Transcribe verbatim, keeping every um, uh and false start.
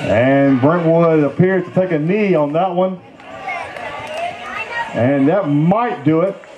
And Brentwood appears to take a knee on that one. And that might do it.